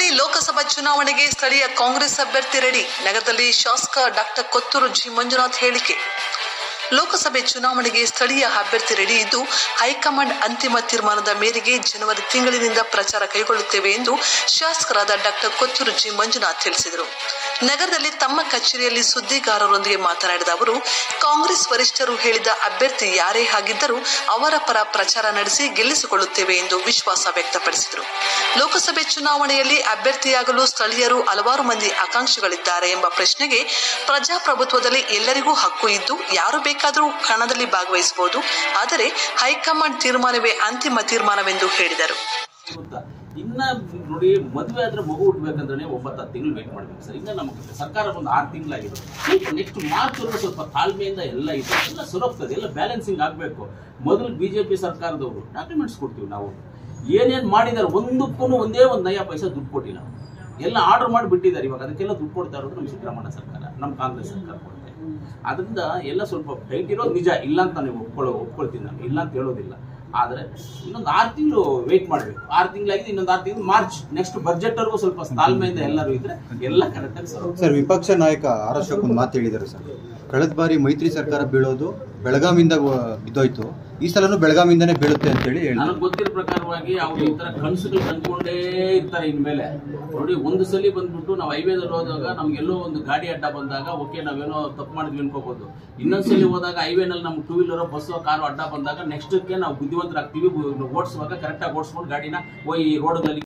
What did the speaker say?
ನಗರದಲ್ಲಿ ಲೋಕಸಭಾ ಚುನಾವಣೆಗೆ ಸ್ಥಳೀಯ ಕಾಂಗ್ರೆಸ್ ಅಭ್ಯರ್ಥಿ ರೆಡಿ. ನಗರದಲ್ಲಿ ಶಾಸಕ ಡಾಕ್ಟರ್ ಕೊತ್ತೂರು ಜಿ ಮಂಜುನಾಥ್ ಹೇಳಿಕೆ. ಲೋಕಸಭೆ ಚುನಾವಣೆಗೆ ಸ್ಥಳೀಯ ಅಭ್ಯರ್ಥಿ ರೆಡಿ ಇದ್ದು, ಹೈಕಮಾಂಡ್ ಅಂತಿಮ ತೀರ್ಮಾನದ ಮೇರೆಗೆ ಜನವರಿ ತಿಂಗಳಿನಿಂದ ಪ್ರಚಾರ ಕೈಗೊಳ್ಳುತ್ತೇವೆ ಎಂದು ಶಾಸಕರಾದ ಡಾಕ್ಟರ್ ಕೊತ್ತೂರು ಜಿ ಮಂಜುನಾಥ್ ತಿಳಿಸಿದರು. ನಗರದಲ್ಲಿ ತಮ್ಮ ಕಚೇರಿಯಲ್ಲಿ ಸುದ್ದಿಗಾರರೊಂದಿಗೆ ಮಾತನಾಡಿದ ಅವರು, ಕಾಂಗ್ರೆಸ್ ವರಿಷ್ಠರು ಹೇಳಿದ ಅಭ್ಯರ್ಥಿ ಯಾರೇ ಆಗಿದ್ದರೂ ಅವರ ಪರ ಪ್ರಚಾರ ನಡೆಸಿ ಗೆಲ್ಲಿಸಿಕೊಳ್ಳುತ್ತೇವೆ ಎಂದು ವಿಶ್ವಾಸ ವ್ಯಕ್ತಪಡಿಸಿದರು. ಲೋಕಸಭೆ ಚುನಾವಣೆಯಲ್ಲಿ ಅಭ್ಯರ್ಥಿಯಾಗಲು ಸ್ಥಳೀಯರು ಹಲವಾರು ಮಂದಿ ಆಕಾಂಕ್ಷಿಗಳಿದ್ದಾರೆ ಎಂಬ ಪ್ರಶ್ನೆಗೆ, ಪ್ರಜಾಪ್ರಭುತ್ವದಲ್ಲಿ ಎಲ್ಲರಿಗೂ ಹಕ್ಕು ಇದ್ದು ಯಾರು ಬೇಕಾದರೂ ಕಣದಲ್ಲಿ ಭಾಗವಹಿಸಬಹುದು, ಆದರೆ ಹೈಕಮಾಂಡ್ ತೀರ್ಮಾನವೇ ಅಂತಿಮ ತೀರ್ಮಾನವೆಂದು ಹೇಳಿದರು. ಇನ್ನ ನೋಡಿ, ಮದುವೆ ಆದ್ರೆ ಮಗು ಹುಟ್ಟಬೇಕಂದ್ರೆ 9 ತಿಂಗಳು ವೇಟ್ ಮಾಡ್ಬೇಕು ಸರ್. ಇನ್ನ ನಮಗೆ ಸರ್ಕಾರ ಒಂದು 6 ತಿಂಗಳಾಗಿದೆ. ನೆಕ್ಸ್ಟ್ ಮಾರ್ಚ್ ವರೆಗೂ ಸ್ವಲ್ಪ ತಾಳ್ಮೆಯಿಂದ ಎಲ್ಲ ಇದೆ, ಎಲ್ಲ ಸುರಕ್ಷತೆ, ಎಲ್ಲ ಬ್ಯಾಲೆನ್ಸಿಂಗ್ ಆಗಬೇಕು. ಮೊದಲು ಬಿಜೆಪಿ ಸರ್ಕಾರದವರು ಡಾಕ್ಯುಮೆಂಟ್ಸ್ ಕೊಡ್ತೀವಿ ನಾವು, ಏನೇನು ಮಾಡಿದ್ದಾರೆ ಒಂದಕ್ಕೂ ಒಂದೇ ಒಂದು ನಯ ಪೈಸಾ ದುಡ್ಡು ಕೊಟ್ಟಿಲ್ಲ. ಎಲ್ಲ ಆರ್ಡರ್ ಮಾಡಿ ಬಿಟ್ಟಿದ್ದಾರೆ. ಇವಾಗ ಅದಕ್ಕೆಲ್ಲ ದುಡ್ಡು ಕೊಡ್ತಾ ಇರೋದು ನಮ್ಮ ಸಿದ್ದರಾಮಯ್ಯ ಸರ್ಕಾರ, ನಮ್ಮ ಕಾಂಗ್ರೆಸ್ ಸರ್ಕಾರ ಕೊಡ್ತಾರೆ. ಅದರಿಂದ ಎಲ್ಲ ಸ್ವಲ್ಪ ಟೈಟ್ ಇರೋದು ನಿಜ, ಇಲ್ಲ ಅಂತ ನೀವು ಒಪ್ಕೊಳ್ತೀನಿ, ನಾನು ಇಲ್ಲ ಅಂತ ಹೇಳೋದಿಲ್ಲ. ಆದರೆ ಇನ್ನೊಂದು 6 ತಿಂಗಳು ವೇಟ್ ಮಾಡಬೇಕು. 6 ತಿಂಗಳಾಗಿದೆ, ಇನ್ನೊಂದು 6 ತಿಂಗಳು ಮಾರ್ಚ್ ನೆಕ್ಸ್ಟ್ ಬಜೆಟ್ ವರೆಗೂ ಸ್ವಲ್ಪ ತಾಳ್ಮೆಯಿಂದ ಎಲ್ಲರೂ ಇದ್ರೆ ಎಲ್ಲ ಕರೆಕ್ಟಾಗಿ ಸರ್. ವಿಪಕ್ಷ ನಾಯಕ ಆರ್ ಅಶೋಕ್ ಒಂದು ಮಾತು ಹೇಳಿದ್ದಾರೆ ಸರ್, ಕಳೆದ ಬಾರಿ ಮೈತ್ರಿ ಸರ್ಕಾರ ಬೀಳೋದು ಬೆಳಗಾವಿಯಿಂದ ಬಿದ್ದೋಯ್ತು, ಈ ಸಲನೂ ಬೆಳಗಾವಿಯಿಂದನೇ ಬೀಳುತ್ತೆ ಅಂತ ಹೇಳಿ. ನನಗೆ ಗೊತ್ತಿರೋ ಪ್ರಕಾರವಾಗಿ ಅವ್ರು ಈ ತರ ಕನಸುಗಳು ಕಂಡುಕೊಂಡೇ ಇರ್ತಾರೆ. ಇನ್ಮೇಲೆ ನೋಡಿ, ಒಂದು ಸಲ ಬಂದ್ಬಿಟ್ಟು ನಾವು ಹೈವೇದಲ್ಲಿ ಹೋದಾಗ ನಮ್ಗೆಲ್ಲೋ ಒಂದು ಗಾಡಿ ಅಡ್ಡ ಬಂದಾಗ ಓಕೆ ನಾವೇನೋ ತಪ್ಪು ಮಾಡಿದ್ವಿ ಅನ್ಕೋಬಹುದು. ಇನ್ನೊಂದ್ಸಲಿ ಹೋದಾಗ ಹೈವೇನಲ್ಲಿ ನಮ್ಗೆ 2 ವೀಲರ್ ಬಸ್ಸು ಕಾರು ಅಡ್ಡ ಬಂದಾಗ ನೆಕ್ಸ್ಟ್ಗೆ ನಾವು ಬುದ್ಧಿವಂತರಾಗ್ತೀವಿ. ಓಡಿಸುವಾಗ ಕರೆಕ್ಟಾಗಿ ಓಡಿಸ್ಕೊಂಡು ಗಾಡಿನ ಈ ರೋಡ್ಗಳಲ್ಲಿ